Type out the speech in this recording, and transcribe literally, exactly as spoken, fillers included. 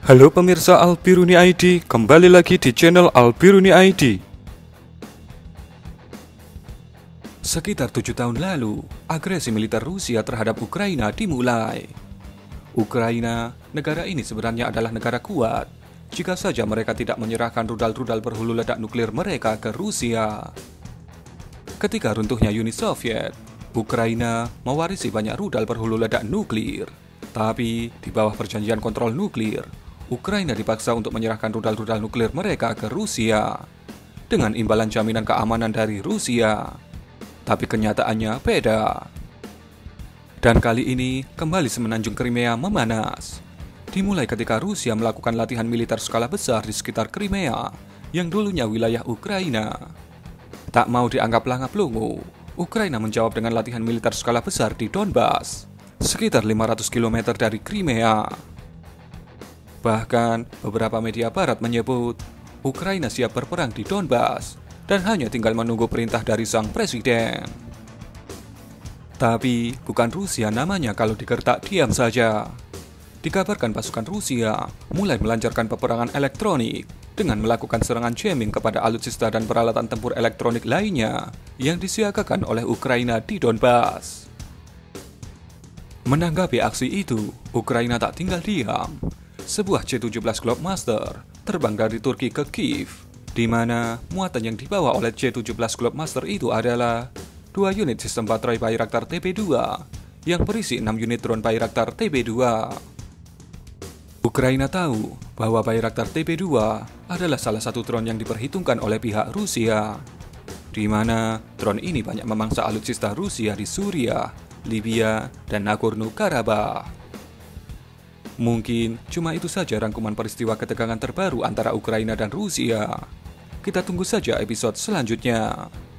Halo pemirsa Albiruni I D, kembali lagi di channel Albiruni I D. Sekitar tujuh tahun lalu, agresi militer Rusia terhadap Ukraina dimulai. Ukraina, negara ini sebenarnya adalah negara kuat, jika saja mereka tidak menyerahkan rudal-rudal berhulu ledak nuklir mereka ke Rusia. Ketika runtuhnya Uni Soviet, Ukraina mewarisi banyak rudal berhulu ledak nuklir. Tapi, di bawah perjanjian kontrol nuklir, Ukraina dipaksa untuk menyerahkan rudal-rudal nuklir mereka ke Rusia dengan imbalan jaminan keamanan dari Rusia. Tapi kenyataannya beda. Dan kali ini, kembali semenanjung Crimea memanas. Dimulai ketika Rusia melakukan latihan militer skala besar di sekitar Crimea, yang dulunya wilayah Ukraina. Tak mau dianggap langap lungu, Ukraina menjawab dengan latihan militer skala besar di Donbas, sekitar lima ratus kilometer dari Crimea. Bahkan, beberapa media barat menyebut Ukraina siap berperang di Donbas dan hanya tinggal menunggu perintah dari sang presiden. Tapi, bukan Rusia namanya kalau digertak diam saja. Dikabarkan pasukan Rusia mulai melancarkan peperangan elektronik dengan melakukan serangan jamming kepada alutsista dan peralatan tempur elektronik lainnya yang disiagakan oleh Ukraina di Donbas. Menanggapi aksi itu, Ukraina tak tinggal diam. Sebuah C tujuh belas Globemaster terbang dari Turki ke Kiev, di mana muatan yang dibawa oleh C tujuh belas Globemaster itu adalah dua unit sistem baterai Bayraktar T B dua yang berisi enam unit drone Bayraktar T B dua. Ukraina tahu bahwa Bayraktar T B dua adalah salah satu drone yang diperhitungkan oleh pihak Rusia, di mana drone ini banyak memangsa alutsista Rusia di Suriah, Libya, dan Nagorno-Karabakh. Mungkin cuma itu saja rangkuman peristiwa ketegangan terbaru antara Ukraina dan Rusia. Kita tunggu saja episode selanjutnya.